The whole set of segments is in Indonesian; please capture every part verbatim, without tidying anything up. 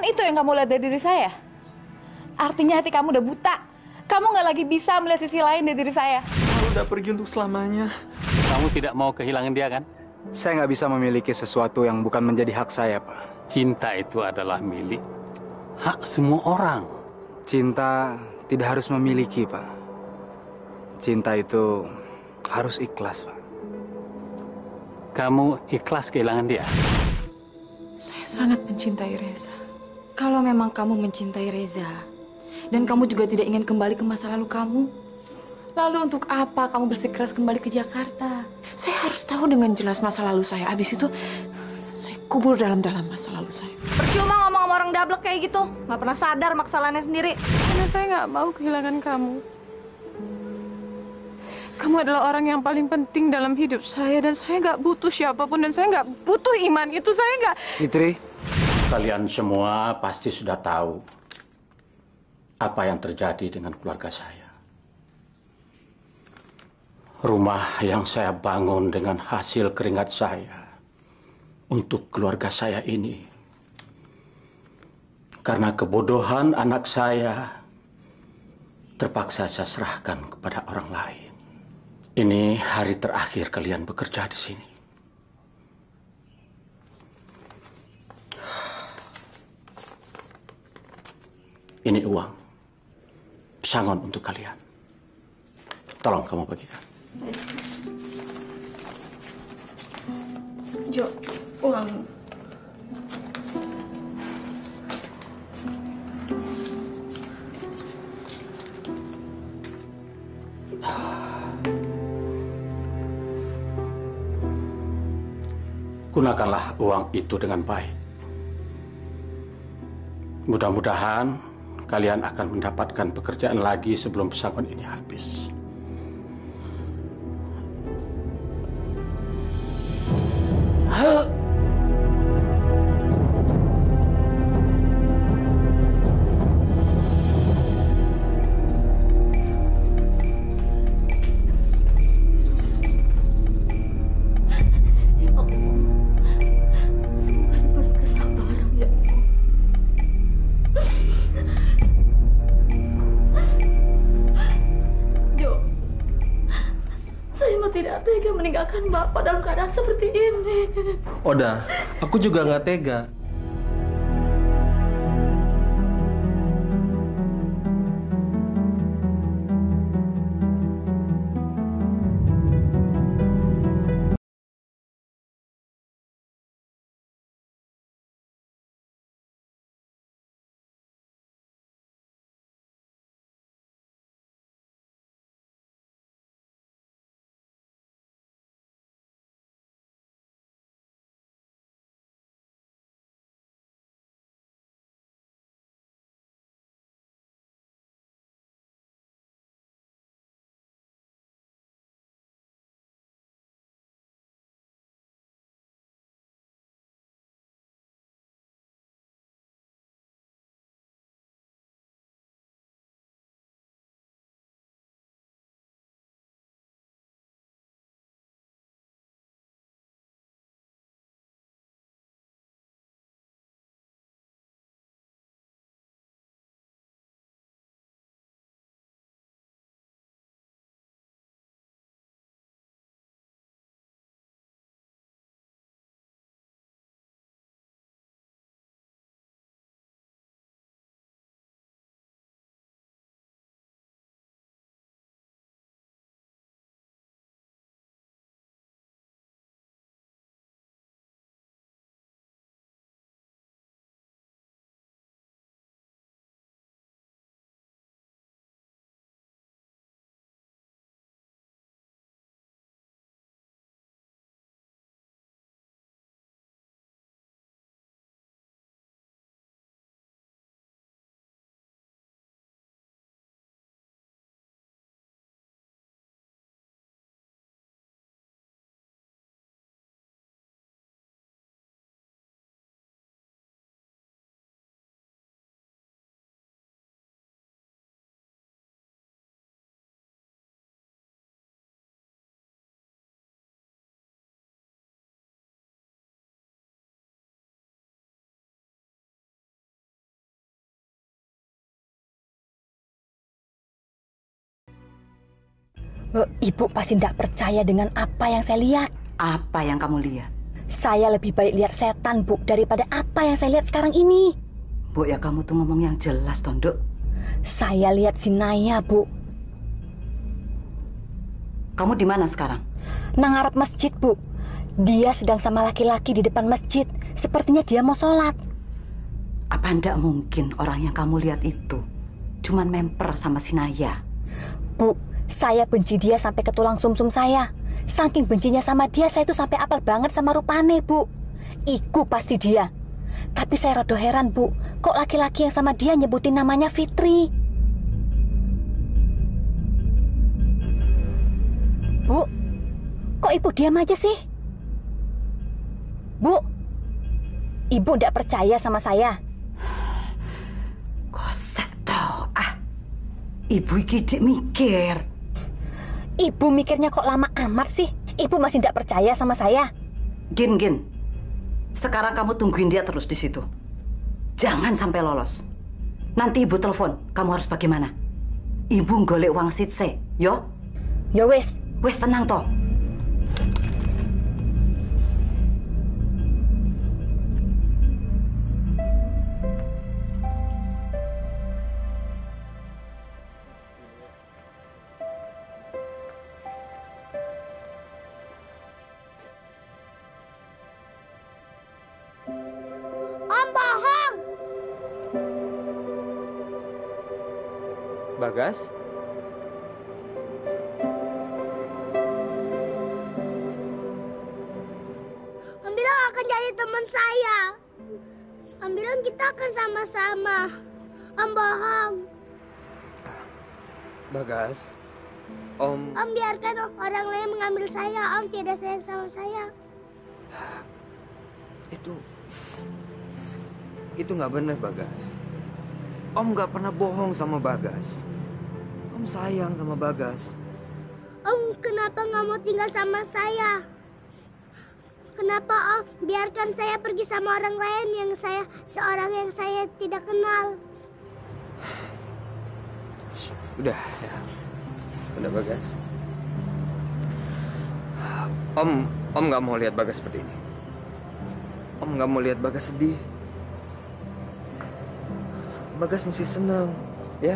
Cuman itu yang kamu lihat dari diri saya. Artinya hati kamu udah buta. Kamu nggak lagi bisa melihat sisi lain dari diri saya. Kamu udah pergi untuk selamanya. Kamu tidak mau kehilangan dia, kan? Saya nggak bisa memiliki sesuatu yang bukan menjadi hak saya, Pak. Cinta itu adalah milik hak semua orang. Cinta tidak harus memiliki, Pak. Cinta itu harus ikhlas, Pak. Kamu ikhlas kehilangan dia? Saya sangat mencintai Reza. Kalau memang kamu mencintai Reza, dan kamu juga tidak ingin kembali ke masa lalu kamu, lalu untuk apa kamu bersikeras kembali ke Jakarta? Saya harus tahu dengan jelas masa lalu saya. Habis itu, saya kubur dalam-dalam masa lalu saya. Percuma ngomong sama orang dablek kayak gitu. Nggak pernah sadar masalahnya sendiri. Karena saya nggak mau kehilangan kamu. Kamu adalah orang yang paling penting dalam hidup saya. Dan saya nggak butuh siapapun. Dan saya nggak butuh iman. Itu saya nggak... Fitri. Kalian semua pasti sudah tahu apa yang terjadi dengan keluarga saya. Rumah yang saya bangun dengan hasil keringat saya untuk keluarga saya ini. Karena kebodohan anak saya, terpaksa saya serahkan kepada orang lain. Ini hari terakhir kalian bekerja di sini. Ini uang, pesangon untuk kalian. Tolong kamu bagikan. Jo, uang. Gunakanlah uang itu dengan baik. Mudah-mudahan kalian akan mendapatkan pekerjaan lagi sebelum pesangon ini habis. Huh? Tidak tega meninggalkan Bapak dalam keadaan seperti ini. Oda, aku juga nggak tega. Oh, Ibu pasti tidak percaya dengan apa yang saya lihat. Apa yang kamu lihat? Saya lebih baik lihat setan, Bu, daripada apa yang saya lihat sekarang ini. Bu, ya kamu tuh ngomong yang jelas, Tondok. Saya lihat si Naya, Bu. Kamu di mana sekarang? Nang ngarep masjid, Bu. Dia sedang sama laki-laki di depan masjid. Sepertinya dia mau sholat. Apa ndak mungkin orang yang kamu lihat itu cuman memper sama si Naya? Bu, saya benci dia sampai ke tulang sumsum saya. Saking bencinya sama dia, saya itu sampai apal banget sama rupane, Bu. Iku pasti dia. Tapi saya rada heran, Bu. Kok laki-laki yang sama dia nyebutin namanya Fitri? Bu, kok Ibu diam aja sih? Bu, Ibu ndak percaya sama saya? Kosek toh, ah. Ibu iki dik mikir. Ibu mikirnya kok lama amat sih? Ibu masih ndak percaya sama saya? Gin, Gin. Sekarang kamu tungguin dia terus di situ. Jangan sampai lolos. Nanti Ibu telepon, kamu harus bagaimana? Ibu golek uang sitse, yo? Yo wes. Wes tenang toh. Om bohong. Bagas? Om bilang akan jadi teman saya. Om bilang kita akan sama-sama. Om bohong. Bagas, Om... Om biarkan orang lain mengambil saya. Om tidak sayang sama saya. Itu... Itu nggak benar, Bagas. Om nggak pernah bohong sama Bagas. Om sayang sama Bagas. Om kenapa nggak mau tinggal sama saya? Kenapa Om biarkan saya pergi sama orang lain yang saya seorang yang saya tidak kenal? Udah, ya. Udah, Bagas. Om, Om nggak mau lihat Bagas seperti ini. Om nggak mau lihat Bagas sedih. Bagas mesti senang, ya.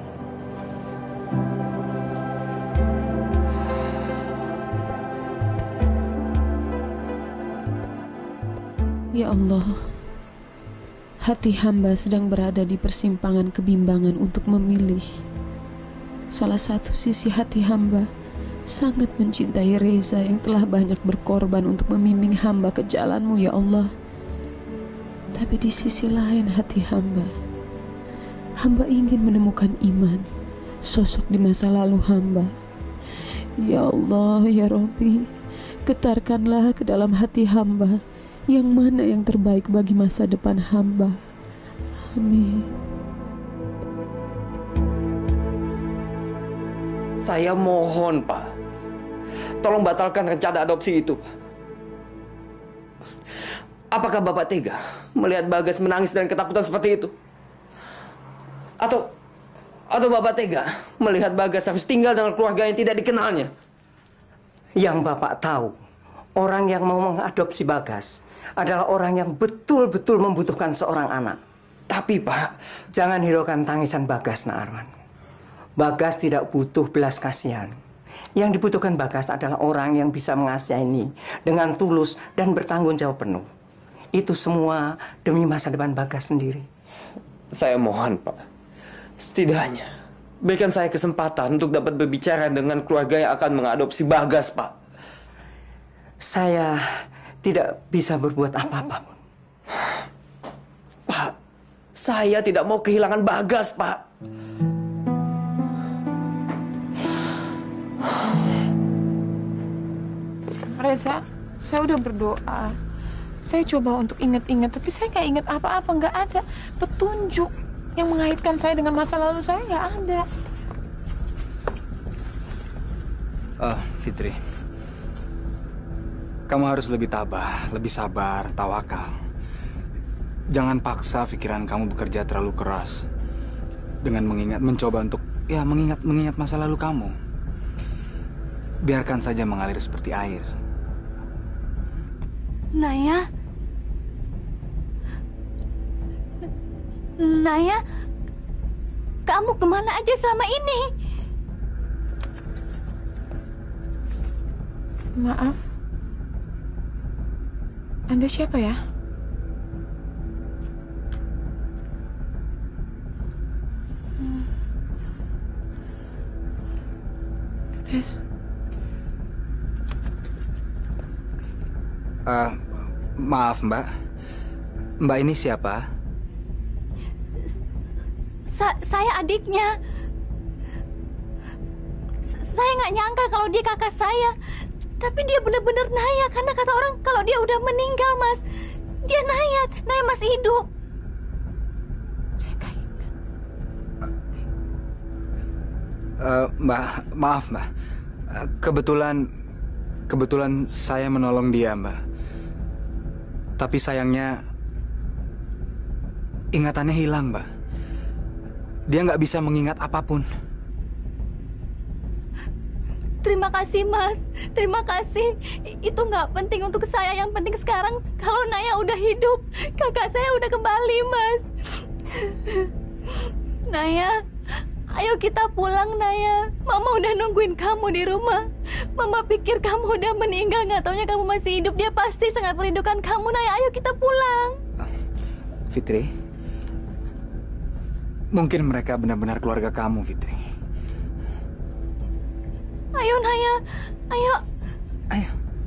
Ya Allah, hati hamba sedang berada di persimpangan kebimbangan untuk memilih. Salah satu sisi hati hamba sangat mencintai Reza yang telah banyak berkorban untuk membimbing hamba ke jalan-Mu, ya Allah. Tapi di sisi lain hati hamba, hamba ingin menemukan iman, sosok di masa lalu hamba. Ya Allah, ya Rabbi, getarkanlah ke dalam hati hamba yang mana yang terbaik bagi masa depan hamba. Amin. Saya mohon, Pak. Tolong batalkan rencana adopsi itu. Apakah Bapak tega melihat Bagas menangis dan ketakutan seperti itu? Atau atau Bapak tega melihat Bagas harus tinggal dengan keluarga yang tidak dikenalnya? Yang Bapak tahu, orang yang mau mengadopsi Bagas adalah orang yang betul-betul membutuhkan seorang anak. Tapi Pak, jangan hiraukan tangisan Bagas, Nak Arman. Bagas tidak butuh belas kasihan. Yang dibutuhkan Bagas adalah orang yang bisa mengasihani dengan tulus dan bertanggung jawab penuh. Itu semua demi masa depan Bagas sendiri. Saya mohon, Pak. Setidaknya berikan saya kesempatan untuk dapat berbicara dengan keluarga yang akan mengadopsi Bagas, Pak. Saya tidak bisa berbuat apa-apa. Pak, saya tidak mau kehilangan Bagas, Pak. Reza, saya udah berdoa. Saya coba untuk ingat-ingat, tapi saya nggak ingat apa-apa. Nggak ada petunjuk yang mengaitkan saya dengan masa lalu saya, nggak ada. Oh, Fitri. Kamu harus lebih tabah, lebih sabar, tawakal. Jangan paksa pikiran kamu bekerja terlalu keras dengan mengingat, mencoba untuk ya mengingat, mengingat masa lalu kamu. biarkan saja mengalir seperti air. Naya? Naya? Kamu kemana aja selama ini? Maaf. Anda siapa ya? Hmm. Res. Uh, maaf, Mbak. Mbak ini siapa? Sa saya adiknya. S saya nggak nyangka kalau dia kakak saya. Tapi dia benar-benar Naya karena kata orang kalau dia udah meninggal, Mas. Dia Naya, Naya masih hidup. Uh, Mbak, maaf, Mbak. Uh, kebetulan, kebetulan saya menolong dia, Mbak. Tapi sayangnya ingatannya hilang, Mbak. Dia nggak bisa mengingat apapun. Terima kasih, Mas. Terima kasih. Itu nggak penting untuk saya. Yang penting sekarang kalau Naya udah hidup, kakak saya udah kembali, Mas. Naya, ayo kita pulang, Naya. Mama udah nungguin kamu di rumah. Mama pikir kamu udah meninggal, nggak taunya kamu masih hidup. Dia pasti sangat merindukan kamu, Naya. Ayo kita pulang. Fitri, mungkin mereka benar-benar keluarga kamu, Fitri. Ayo, Naya. Ayo. Ayo.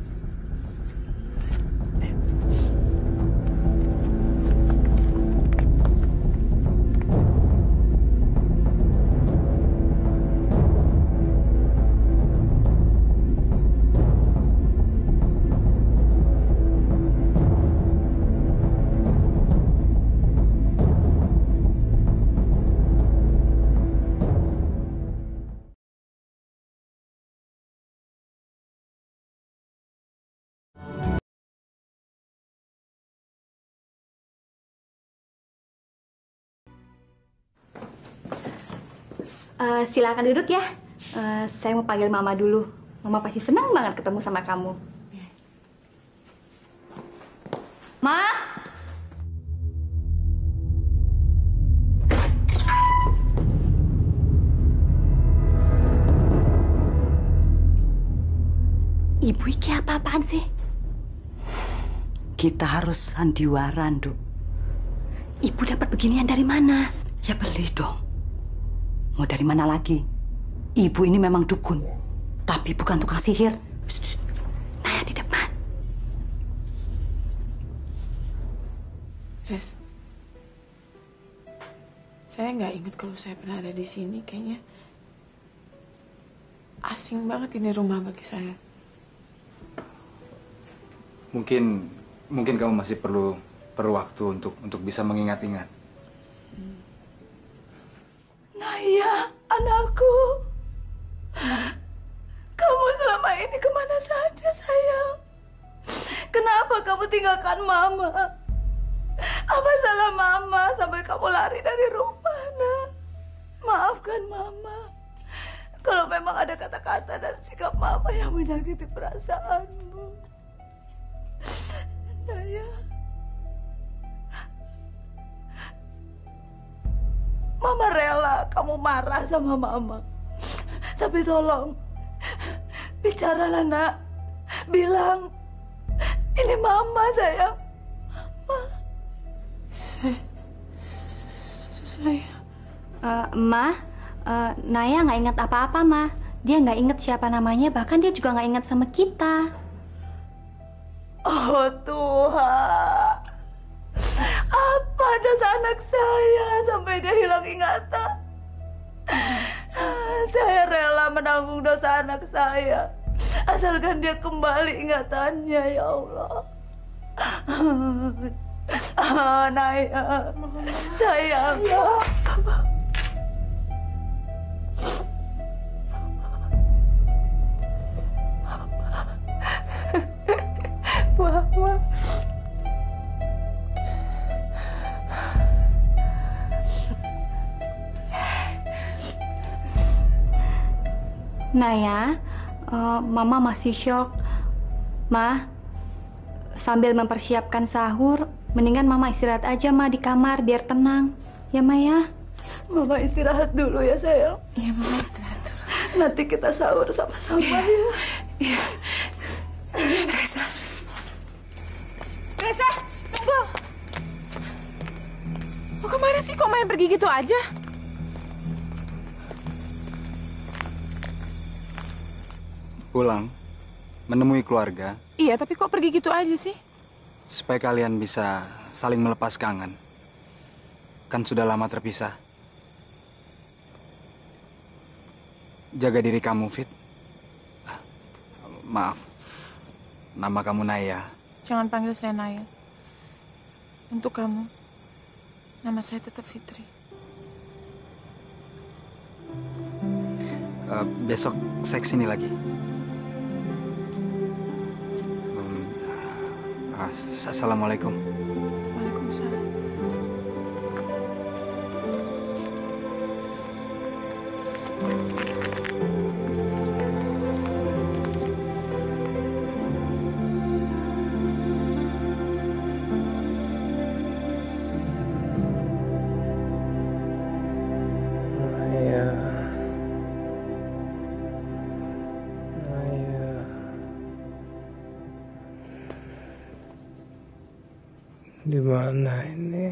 Uh, silakan duduk ya. Uh, saya mau panggil Mama dulu. Mama pasti senang banget ketemu sama kamu. Ma? Ibu iki apa-apaan sih? Kita harus sandiwaran, Duk. Ibu dapat beginian dari mana? Ya beli dong. Mau dari mana lagi? Ibu ini memang dukun, tapi bukan tukang sihir. Naya di depan. Res, saya nggak ingat kalau saya pernah ada di sini. Kayaknya asing banget ini rumah bagi saya. Mungkin, mungkin kamu masih perlu perlu waktu untuk untuk bisa mengingat-ingat. Naya, anakku. Kamu selama ini kemana saja, sayang? Kenapa kamu tinggalkan Mama? Apa salah Mama sampai kamu lari dari rumah, nak? Maafkan Mama. Kalau memang ada kata-kata dan sikap Mama yang menyakiti perasaanmu. Naya. Mama rela kamu marah sama Mama. Tapi tolong, bicaralah, nak. Bilang, ini Mama, sayang. Mama. Saya... Saya... Uh, Ma, uh, Naya nggak ingat apa-apa, Ma. Dia nggak ingat siapa namanya, bahkan dia juga nggak ingat sama kita. Oh, Tuhan. Apa dosa anak saya sampai dia hilang ingatan? Saya rela menanggung dosa anak saya, asalkan dia kembali ingatannya, ya Allah. Ah, Naya, sayang. Ya. Mama. Naya, Uh, Mama masih shock. Ma, sambil mempersiapkan sahur, mendingan Mama istirahat aja, Ma, di kamar biar tenang. Ya, Ma ya? Mama istirahat dulu ya, sayang. Iya, Mama istirahat dulu. Nanti kita sahur sama-sama ya. Iya. Reza. Reza, tunggu. Mau kemana sih? Kok main pergi gitu aja? Pulang, menemui keluarga. Iya, tapi kok pergi gitu aja sih? Supaya kalian bisa saling melepas kangen. Kan sudah lama terpisah. Jaga diri kamu, Fit. Maaf, nama kamu Naya. Jangan panggil saya Naya. Untuk kamu, nama saya tetap Fitri. Uh, besok saya kesini lagi. Um, uh, Assalamualaikum. Waalaikumsalam. Di mana ini?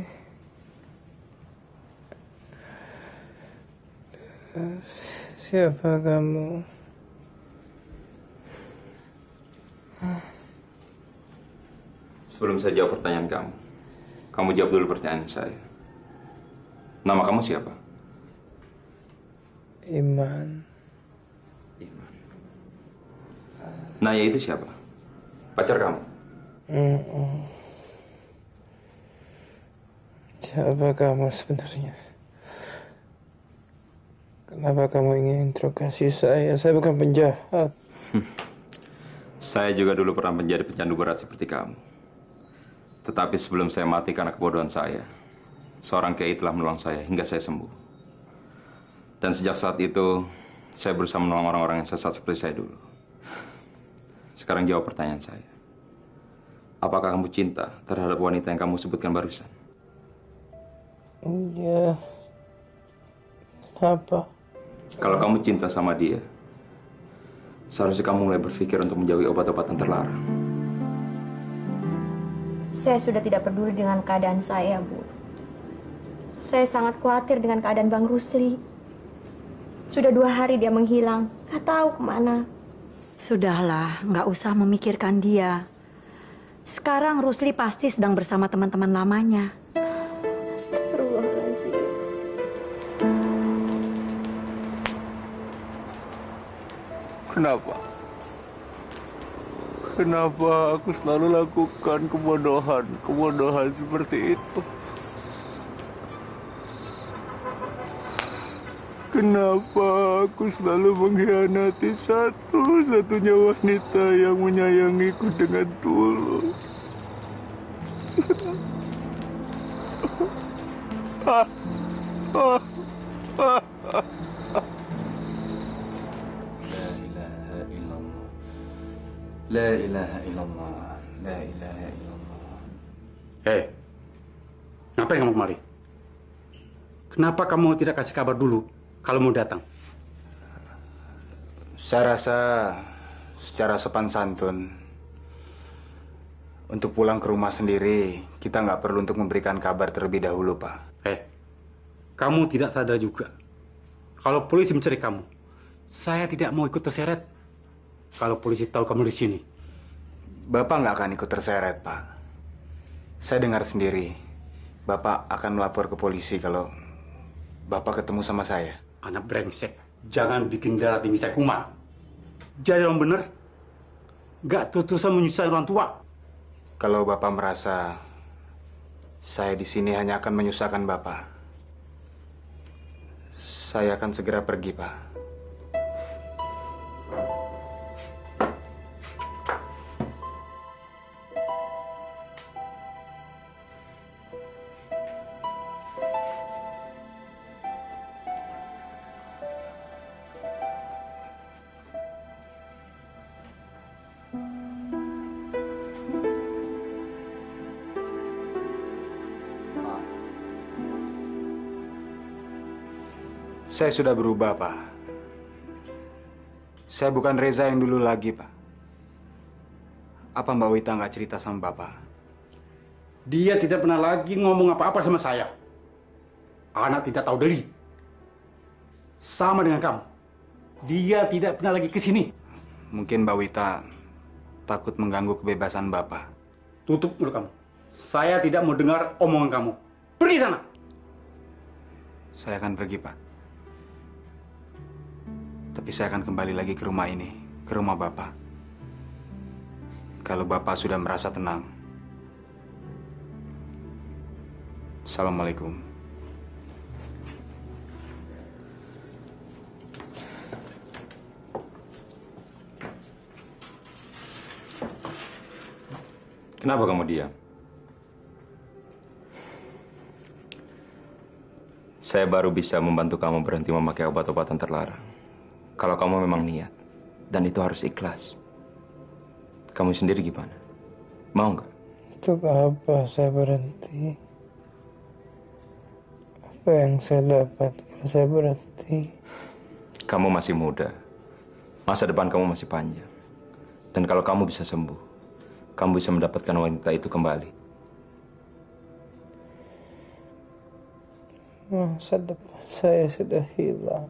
Siapa kamu? Sebelum saya jawab pertanyaan kamu, kamu jawab dulu pertanyaan saya. Nama kamu siapa? Iman. Iman. Naya itu siapa? Pacar kamu? Mm -mm. Siapa kamu sebenarnya? Kenapa kamu ingin interogasi saya? Saya bukan penjahat. Hmm. Saya juga dulu pernah menjadi pecandu berat seperti kamu. Tetapi sebelum saya mati karena kebodohan saya, seorang kiai telah menolong saya hingga saya sembuh. Dan sejak saat itu, saya berusaha menolong orang-orang yang sesat seperti saya dulu. Sekarang jawab pertanyaan saya. Apakah kamu cinta terhadap wanita yang kamu sebutkan barusan? Iya. Kenapa? Kalau kamu cinta sama dia, seharusnya kamu mulai berpikir untuk menjauhi obat-obatan terlarang. Saya sudah tidak peduli dengan keadaan saya, Bu. Saya sangat khawatir dengan keadaan Bang Rusli. Sudah dua hari dia menghilang, nggak tahu kemana. Sudahlah, nggak usah memikirkan dia. Sekarang Rusli pasti sedang bersama teman-teman lamanya. Astagfirullahaladzim. Kenapa? Kenapa aku selalu lakukan kebodohan, kebodohan seperti itu? Kenapa aku selalu mengkhianati satu-satunya wanita yang menyayangiku dengan tulus? Ah, ah, ah, ah. La ilaha illallah. La ilaha illallah. Hei, ngapain kamu kemari? Kenapa kamu tidak kasih kabar dulu kalau mau datang? Saya rasa secara sopan santun, untuk pulang ke rumah sendiri, kita nggak perlu untuk memberikan kabar terlebih dahulu, Pak. Hei, kamu tidak sadar juga. Kalau polisi mencari kamu, saya tidak mau ikut terseret. Kalau polisi tahu kamu di sini. Bapak nggak akan ikut terseret, Pak. Saya dengar sendiri, Bapak akan melapor ke polisi kalau Bapak ketemu sama saya. Anak brengsek, jangan bikin darah tinggi saya kumat. Jadi orang bener, nggak terus-terusan menyusahkan orang tua. Kalau Bapak merasa saya di sini hanya akan menyusahkan Bapak, saya akan segera pergi, Pak. Saya sudah berubah, Pak. Saya bukan Reza yang dulu lagi, Pak. Apa Mbak Wita nggak cerita sama Bapak? Dia tidak pernah lagi ngomong apa-apa sama saya. Anak tidak tahu diri. Sama dengan kamu. Dia tidak pernah lagi ke sini. Mungkin Mbak Wita takut mengganggu kebebasan Bapak. Tutup mulut kamu. Saya tidak mau dengar omongan kamu. Pergi sana. Saya akan pergi, Pak. Tapi saya akan kembali lagi ke rumah ini, ke rumah Bapak. Kalau Bapak sudah merasa tenang. Assalamualaikum. Kenapa kamu diam? Saya baru bisa membantu kamu berhenti memakai obat-obatan terlarang. Kalau kamu memang niat, dan itu harus ikhlas. Kamu sendiri gimana? Mau nggak? Untuk apa saya berhenti? Apa yang saya dapat kalau saya berhenti? Kamu masih muda. Masa depan kamu masih panjang. Dan kalau kamu bisa sembuh, kamu bisa mendapatkan wanita itu kembali. Masa depan saya sudah hilang.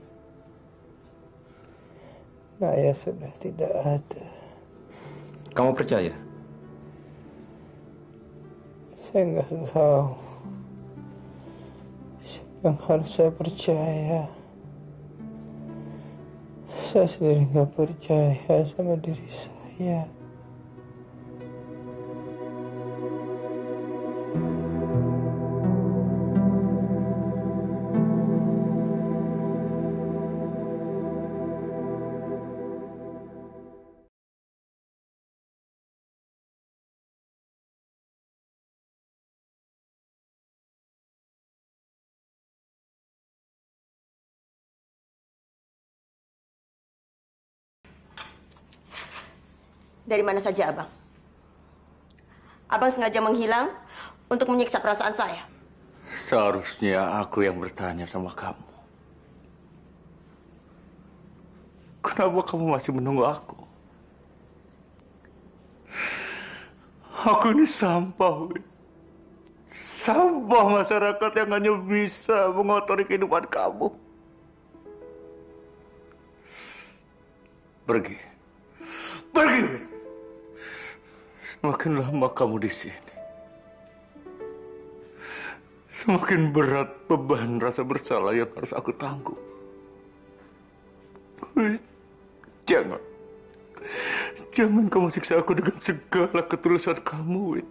Naya sudah tidak ada. Kamu percaya? Saya nggak tahu siapa yang harus saya percaya. Saya sendiri nggak percaya sama diri saya. Dari mana saja, Abang? Abang sengaja menghilang untuk menyiksa perasaan saya. Seharusnya aku yang bertanya sama kamu. Kenapa kamu masih menunggu aku? Aku ini sampah, Win. Sampah masyarakat yang hanya bisa mengotori kehidupan kamu. Pergi. Pergi, Win. Semakin lama kamu di sini, semakin berat beban rasa bersalah yang harus aku tanggung. Win, jangan. Jangan kamu siksa aku dengan segala ketulusan kamu, Win.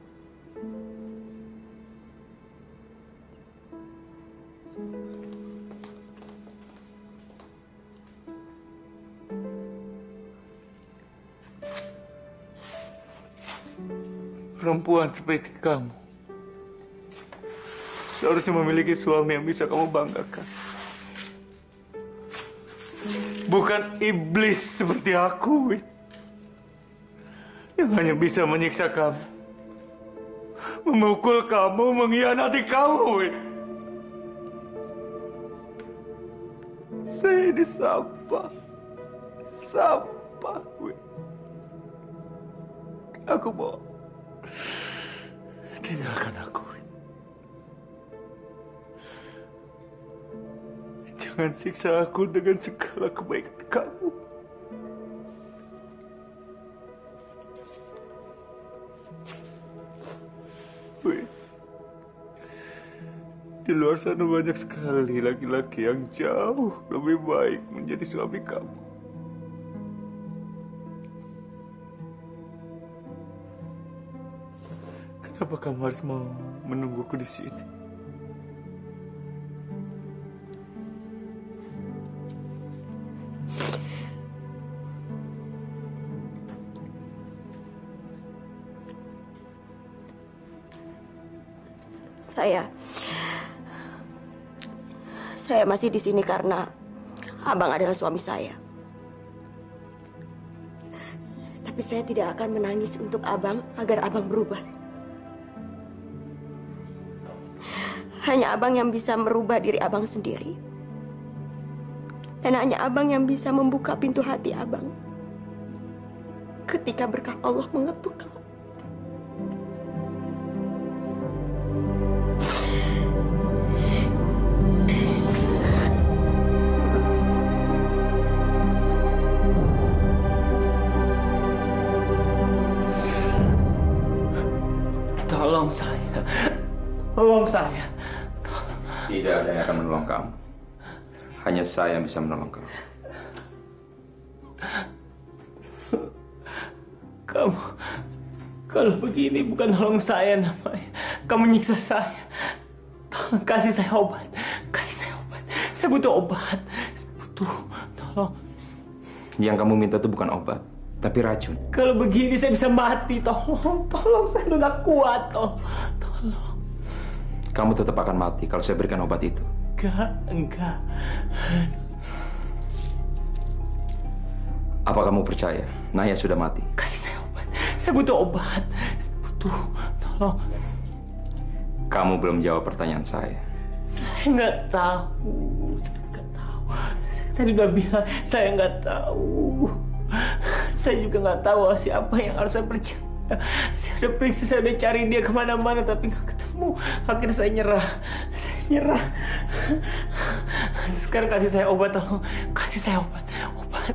Perempuan seperti kamu seharusnya memiliki suami yang bisa kamu banggakan. Bukan iblis seperti aku, Win. Yang hanya bisa menyiksa kamu, memukul kamu, mengkhianati kamu, Win. Saya ini sampah. Sampah, Win. Aku mau tinggalkan aku. Jangan siksa aku dengan segala kebaikan kamu. Wih, di luar sana banyak sekali laki-laki yang jauh lebih baik menjadi suami kamu. Kenapa kamu harus mau menungguku di sini? Saya, saya masih di sini karena Abang adalah suami saya. Tapi saya tidak akan menangis untuk Abang agar Abang berubah. Hanya Abang yang bisa merubah diri Abang sendiri. Dan hanya abang yang bisa membuka pintu hati abang ketika berkah Allah mengetuk kelak. Tolong saya. Tolong saya. Tidak ada yang akan menolong kamu. Hanya saya yang bisa menolong kamu. Kamu, kalau begini bukan nolong saya namanya. Kamu nyiksa saya. Tolong kasih saya obat. Kasih saya obat. Saya butuh obat. Saya butuh. Tolong. Yang kamu minta itu bukan obat, tapi racun. Kalau begini saya bisa mati. Tolong, tolong. Saya udah kuat. Tolong, tolong. Kamu tetap akan mati kalau saya berikan obat itu. Enggak, enggak. Apa kamu percaya Naya sudah mati? Kasih saya obat. Saya butuh obat. Saya butuh. Tolong. Kamu belum jawab pertanyaan saya. Saya nggak tahu. Saya nggak tahu. Saya tadi udah bilang saya nggak tahu. Saya juga nggak tahu siapa yang harus saya percaya. Saya udah periksa, saya udah cari dia kemana-mana tapi nggak ketemu. Akhirnya saya nyerah. Saya nyerah. Sekarang kasih saya obat, tolong. Kasih saya obat. Obat.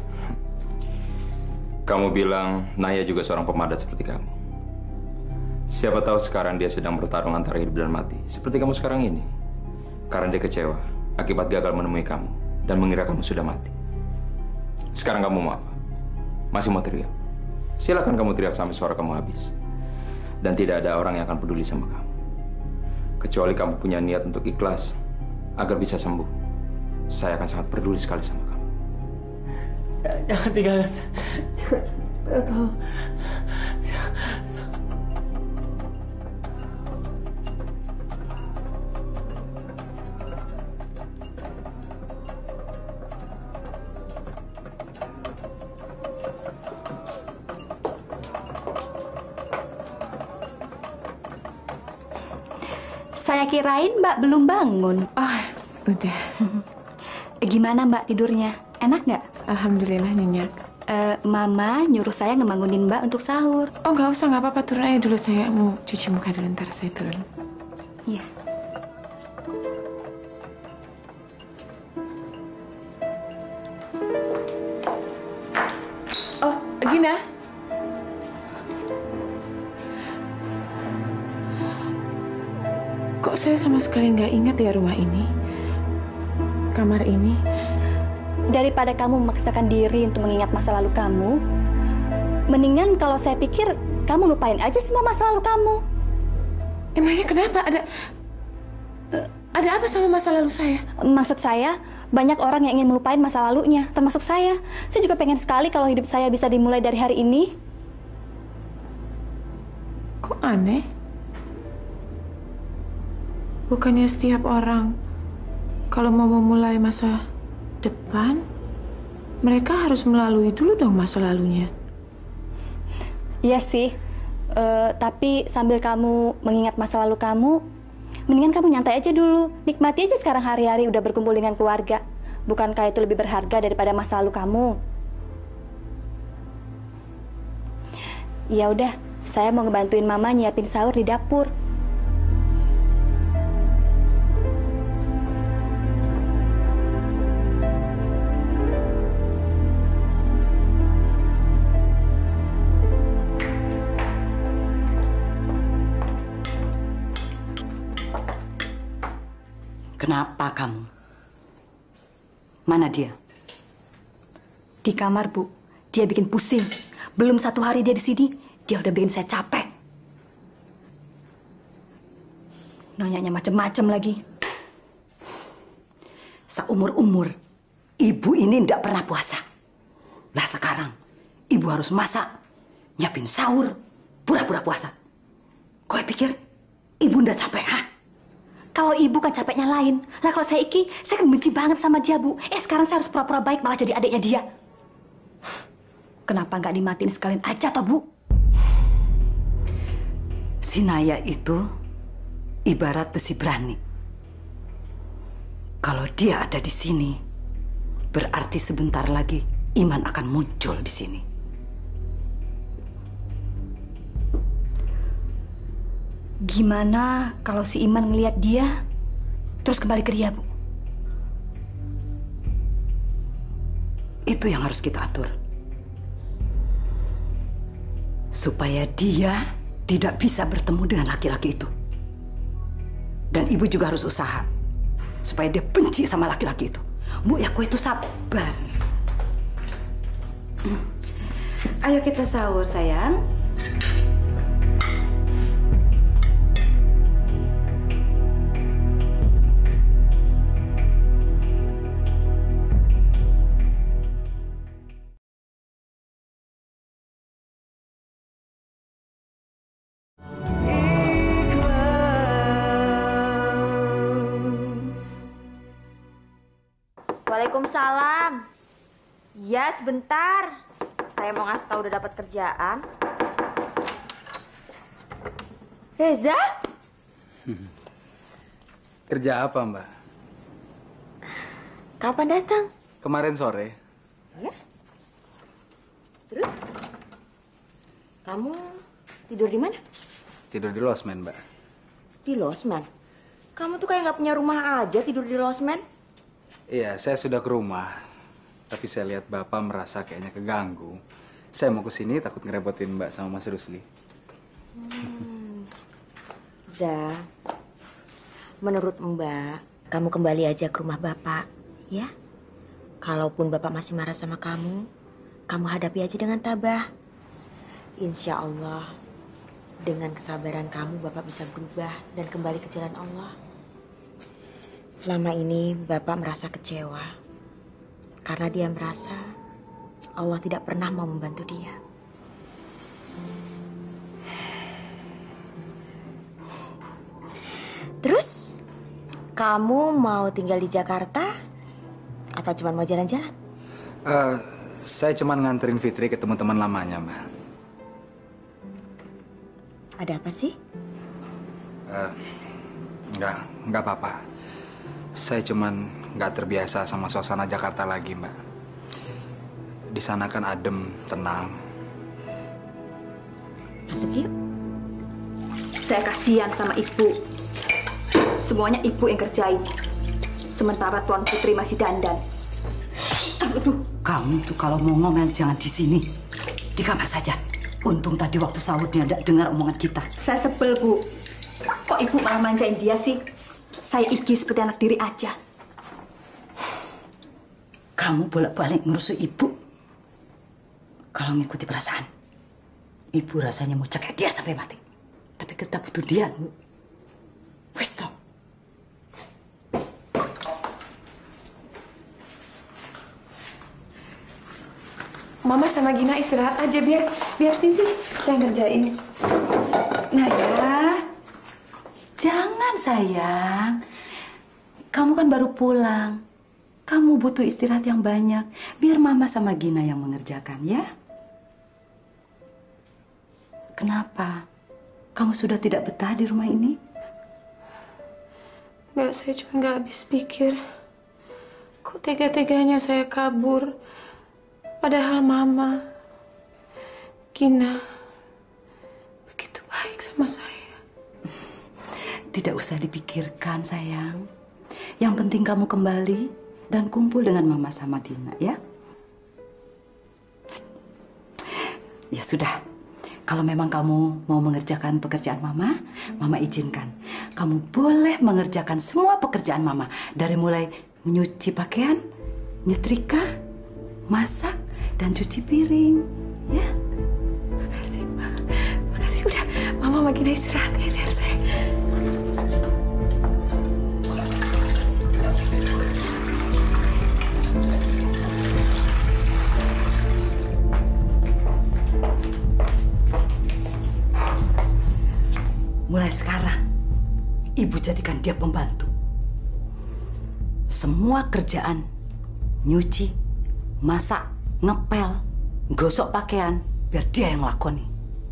Kamu bilang Naya juga seorang pemadat seperti kamu. Siapa tahu sekarang dia sedang bertarung antara hidup dan mati. Seperti kamu sekarang ini. Karena dia kecewa akibat gagal menemui kamu dan mengira kamu sudah mati. Sekarang kamu mau apa? Masih mau teriak? Silakan kamu teriak sampai suara kamu habis. Dan tidak ada orang yang akan peduli sama kamu. Kecuali kamu punya niat untuk ikhlas agar bisa sembuh. Saya akan sangat peduli sekali sama kamu. Jangan tinggalkan saya. Tolong. Saya kirain Mbak belum bangun. Oh, udah. Gimana Mbak tidurnya? Enak nggak? Alhamdulillah nyenyak. Uh, Mama nyuruh saya ngebangunin Mbak untuk sahur. Oh nggak usah, nggak apa-apa. Turun aja dulu, saya mau cuci muka dulu, ntar saya turun. Iya. Oh, Gina. Kok saya sama sekali nggak ingat ya rumah ini, kamar ini. Daripada kamu memaksakan diri untuk mengingat masa lalu kamu, mendingan kalau saya pikir kamu lupain aja semua masa lalu kamu. Emangnya kenapa? Ada ada apa sama masa lalu saya? Maksud saya, banyak orang yang ingin melupain masa lalunya, termasuk saya. Saya juga pengen sekali kalau hidup saya bisa dimulai dari hari ini. Kok aneh? Bukannya setiap orang kalau mau memulai masa depan, mereka harus melalui dulu dong masa lalunya. Iya sih, uh, tapi sambil kamu mengingat masa lalu kamu, mendingan kamu nyantai aja dulu. Nikmati aja sekarang hari-hari udah berkumpul dengan keluarga. Bukankah itu lebih berharga daripada masa lalu kamu? Ya udah, saya mau ngebantuin Mama nyiapin sahur di dapur. Kenapa kamu? Mana dia? Di kamar, Bu. Dia bikin pusing. Belum satu hari dia di sini, dia udah bikin saya capek. Nanyanya macem-macem lagi. Seumur-umur, ibu ini tidak pernah puasa. Lah sekarang, ibu harus masak, nyiapin sahur, pura-pura puasa. Kau pikir ibu ndak capek, ha? Kalau ibu kan capeknya lain. Lah kalau saya iki, saya kan benci banget sama dia, Bu. Eh sekarang saya harus pura-pura baik malah jadi adiknya dia. Kenapa nggak dimatiin sekalian aja toh, Bu? Si Naya itu ibarat besi berani. Kalau dia ada di sini, berarti sebentar lagi Iman akan muncul di sini. Gimana kalau si Iman ngelihat dia, terus kembali ke dia, Bu? Itu yang harus kita atur. Supaya dia tidak bisa bertemu dengan laki-laki itu. Dan ibu juga harus usaha supaya dia benci sama laki-laki itu. Bu, ya, aku itu sabar. Hmm. Ayo kita sahur, sayang. Waalaikumsalam. Ya, sebentar. Saya mau ngasih tahu udah dapat kerjaan. Reza? Kerja apa, Mbak? Kapan datang? Kemarin sore. Ya? Terus? Kamu tidur di mana? Tidur di losmen, Mbak. Di losmen? Kamu tuh kayak nggak punya rumah aja tidur di losmen. Iya, saya sudah ke rumah. Tapi saya lihat Bapak merasa kayaknya keganggu. Saya mau ke sini takut ngerepotin Mbak sama Mas Rusli. Hmm. Za, menurut Mbak, kamu kembali aja ke rumah Bapak, ya? Kalaupun Bapak masih marah sama kamu, kamu hadapi aja dengan tabah. Insya Allah, dengan kesabaran kamu, Bapak bisa berubah dan kembali ke jalan Allah. Selama ini Bapak merasa kecewa karena dia merasa Allah tidak pernah mau membantu dia. Terus, kamu mau tinggal di Jakarta? Apa cuma mau jalan-jalan? Uh, saya cuma nganterin Fitri ke teman-teman lamanya, Mbak. Ada apa sih? Uh, enggak, enggak apa-apa. Saya cuman nggak terbiasa sama suasana Jakarta lagi, Mbak. Di sana kan adem, tenang. Masuk yuk. Saya kasihan sama ibu. Semuanya ibu yang kerjain. Sementara Tuan Putri masih dandan. Aduh, kamu tuh kalau mau ngomel jangan di sini. Di kamar saja. Untung tadi waktu sahur dia tidak dengar omongan kita. Saya sebel, Bu. Kok ibu malah manjain dia sih? Saya Iki seperti anak diri aja. Kamu bolak-balik ngerusuk ibu. Kalau ngikuti perasaan, ibu rasanya mau cekek dia sampai mati. Tapi kita butuh dia, Bu. Wis toh. Mama sama Gina istirahat aja biar biar Sisi saya ngerjain. Naya, jangan sayang. Kamu kan baru pulang. Kamu butuh istirahat yang banyak. Biar Mama sama Gina yang mengerjakan, ya? Kenapa? Kamu sudah tidak betah di rumah ini? Nggak, saya cuma nggak habis pikir. Kok tega-teganya saya kabur? Padahal Mama, Gina, begitu baik sama saya. Tidak usah dipikirkan, sayang. Yang penting kamu kembali dan kumpul dengan Mama sama Dina, ya? Ya sudah. Kalau memang kamu mau mengerjakan pekerjaan Mama, Mama izinkan. Kamu boleh mengerjakan semua pekerjaan Mama. Dari mulai menyuci pakaian, nyetrika, masak, dan cuci piring, ya? Makasih, Ma. Makasih udah. Mama makin istirahat ya biar saya. Mulai sekarang, Ibu jadikan dia pembantu. Semua kerjaan, nyuci, masak, ngepel, gosok pakaian, biar dia yang lakoni.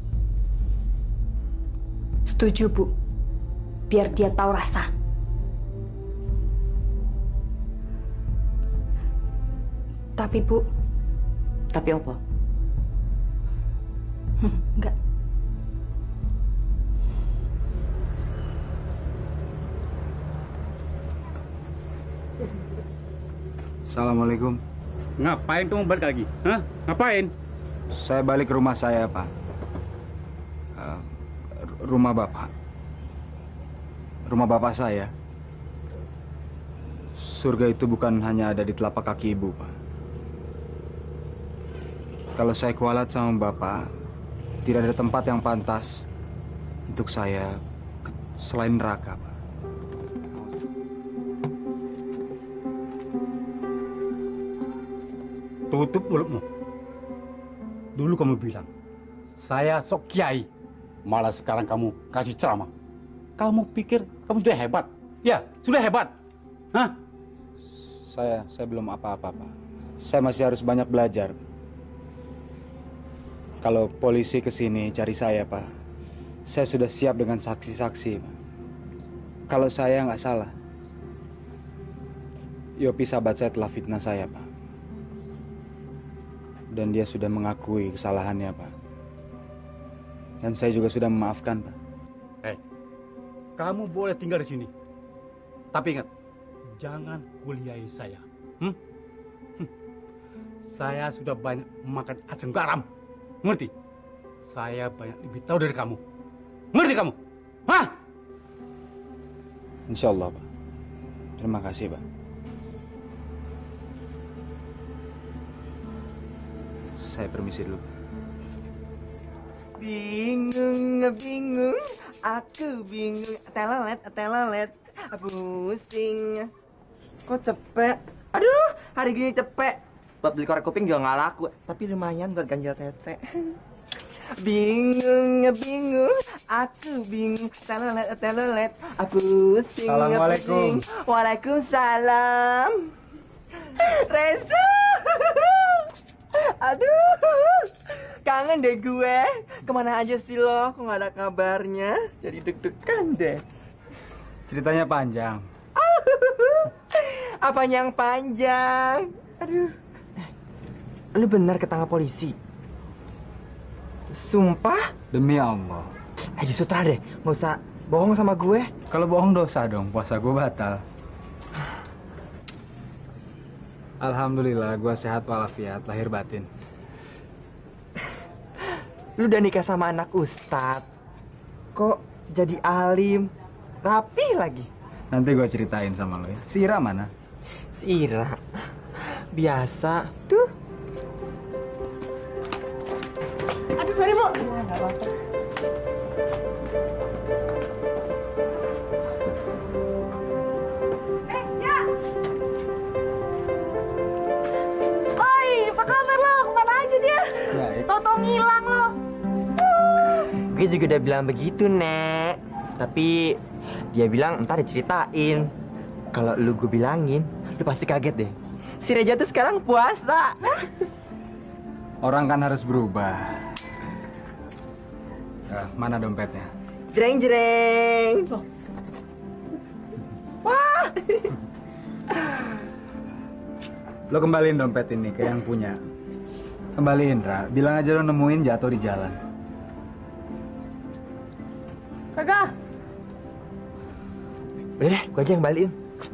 Setuju, Bu. Biar dia tahu rasa. Tapi Bu. Tapi apa? Enggak. Assalamualaikum. Ngapain kamu balik lagi? Hah? Ngapain? Saya balik ke rumah saya, Pak. Uh, rumah Bapak. Rumah Bapak saya. Surga itu bukan hanya ada di telapak kaki Ibu, Pak. Kalau saya kualat sama Bapak, tidak ada tempat yang pantas untuk saya selain neraka, Pak. Tutup mulutmu. Dulu kamu bilang, saya sok kiai. Malah sekarang kamu kasih ceramah. Kamu pikir kamu sudah hebat? Ya, sudah hebat. Hah? Saya, saya belum apa-apa, Pak. Saya masih harus banyak belajar. Kalau polisi ke sini cari saya, Pak, saya sudah siap dengan saksi-saksi, Pak. Kalau saya nggak salah, Yopi sahabat saya telah fitnah saya, Pak. Dan dia sudah mengakui kesalahannya, Pak. Dan saya juga sudah memaafkan, Pak. Eh, kamu boleh tinggal di sini. Tapi ingat, jangan kuliahi saya. Hmm? Hm. Saya sudah banyak makan asam garam. Ngerti? Saya banyak lebih tahu dari kamu. Ngerti kamu? Hah? Insya Allah, Pak. Terima kasih, Pak. Saya permisi dulu. Bingung, bingung, aku bingung. Telelet, telelet, pusing. Kok cepet? Aduh, hari gini cepet. Buat beli korek kuping juga nggak laku, tapi lumayan buat ganjal tete. Bingung, bingung, aku bingung. Telelet, telelet, pusing. Assalamualaikum. Pusing. Waalaikumsalam. Reza. Aduh, kangen deh gue. Kemana aja sih lo? Kok nggak ada kabarnya? Jadi deg-degan deh. Ceritanya panjang. Apa yang panjang? Aduh. Lu benar ketangkap polisi? Sumpah? Demi Allah. Ayo sutra deh, nggak usah bohong sama gue. Kalau bohong dosa dong, puasa gue batal. Alhamdulillah, gue sehat walafiat, lahir batin. Lu udah nikah sama anak ustadz. Kok jadi alim, rapi lagi? Nanti gue ceritain sama lo ya. Si Ira mana? Si Ira? Biasa. Tuh. Aduh, sorry, Bu. Toto ngilang lo. Gue juga udah bilang begitu, Nek. Tapi dia bilang ntar diceritain. Kalau lu gue bilangin, lu pasti kaget deh. Si Reja tuh sekarang puasa. Orang kan harus berubah. Uh, mana dompetnya? Jreng jreng. Wah. Lo kembaliin dompet ini ke yang punya. Kembaliin, Ra. Bilang aja lo nemuin jatuh di jalan. Kagak. Udah deh, gue aja yang balikin.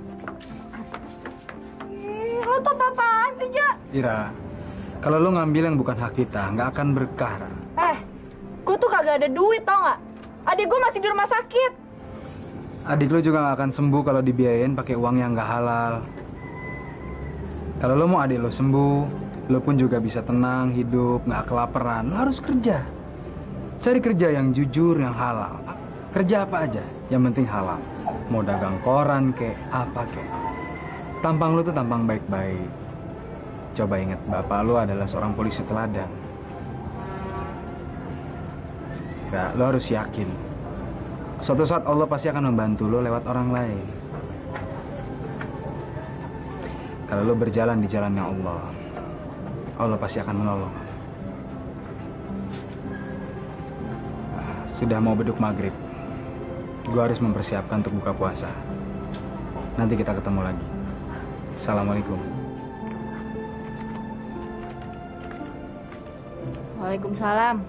Ih, lo tuh apaan sih, Ja? Ira, kalau lo ngambil yang bukan hak kita, nggak akan berkah. Eh, gue tuh kagak ada duit, tau nggak? Adik gue masih di rumah sakit. Adik lo juga nggak akan sembuh kalau dibiayain pakai uang yang nggak halal. Kalau lo mau adik lo sembuh, lo pun juga bisa tenang, hidup, nggak kelaparan. Lo harus kerja. Cari kerja yang jujur, yang halal. Kerja apa aja, yang penting halal. Mau dagang koran kek, apa kek. Tampang lo tuh tampang baik-baik. Coba ingat, bapak lo adalah seorang polisi teladan. Ya, lo harus yakin. Suatu saat Allah pasti akan membantu lo lewat orang lain. Kalau lo berjalan di jalannya Allah, Allah pasti akan menolong. Nah, sudah mau beduk maghrib. Gue harus mempersiapkan untuk buka puasa. Nanti kita ketemu lagi. Assalamualaikum. Waalaikumsalam.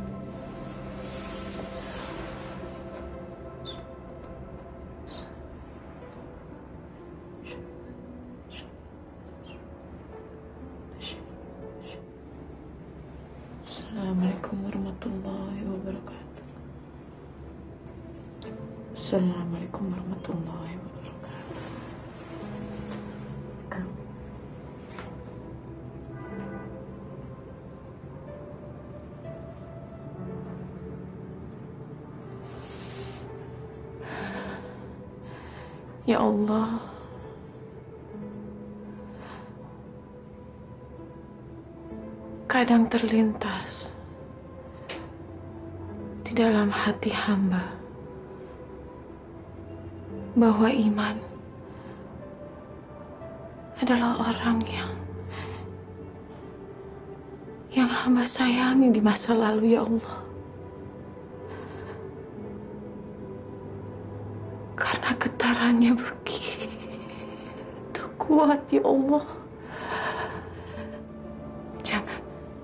Assalamualaikum warahmatullahi wabarakatuh. Assalamualaikum warahmatullahi wabarakatuh. Ya Allah, kadang terlintas di dalam hati hamba bahwa Iman adalah orang yang yang hamba sayangi di masa lalu, ya Allah. Karena getarannya begitu kuat, ya Allah. Jangan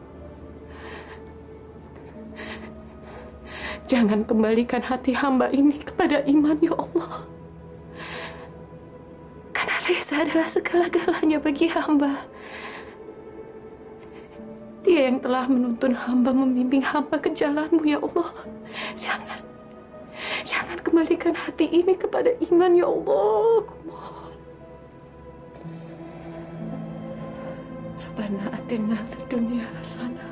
Jangan kembalikan hati hamba ini kepada Iman, ya Allah. Karena Reza adalah segala-galanya bagi hamba. Dia yang telah menuntun hamba, membimbing hamba ke jalan-Mu, ya Allah. Jangan, jangan kembalikan hati ini kepada Iman, ya Allah. Kumohon. Rabbana atina fid dunya hasanah.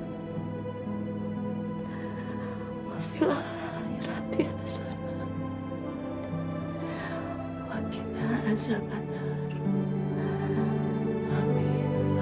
Fil akhirati hasanah wa qina azabannar. Amin.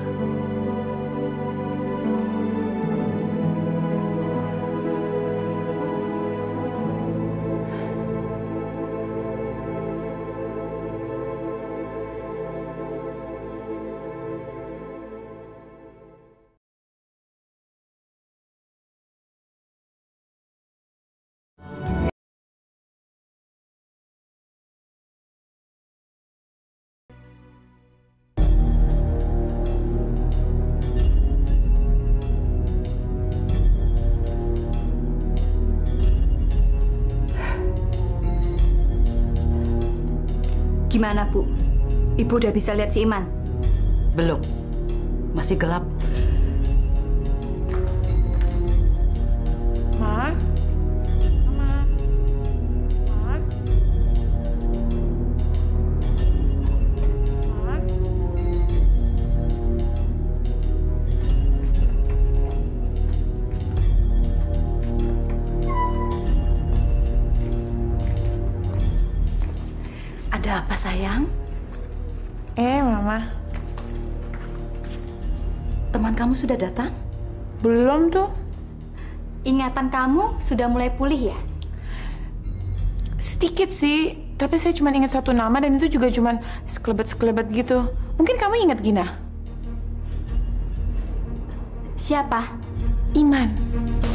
Gimana, Bu? Ibu udah bisa lihat si Iman? Belum. Masih gelap. Ma? Mama? Ma? Ma? Ada apa, sayang? Eh, Mama. Teman kamu sudah datang? Belum tuh. Ingatan kamu sudah mulai pulih ya? Sedikit sih, tapi saya cuma ingat satu nama dan itu juga cuma sekelebat-sekelebat gitu. Mungkin kamu ingat Gina? Siapa? Iman.